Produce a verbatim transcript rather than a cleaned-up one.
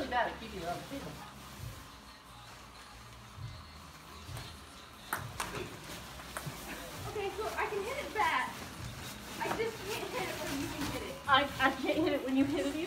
really bad at keeping it on the table. Okay, so I can hit it back. I just can't hit it when you can hit it. I, I can't hit it when you hit it either.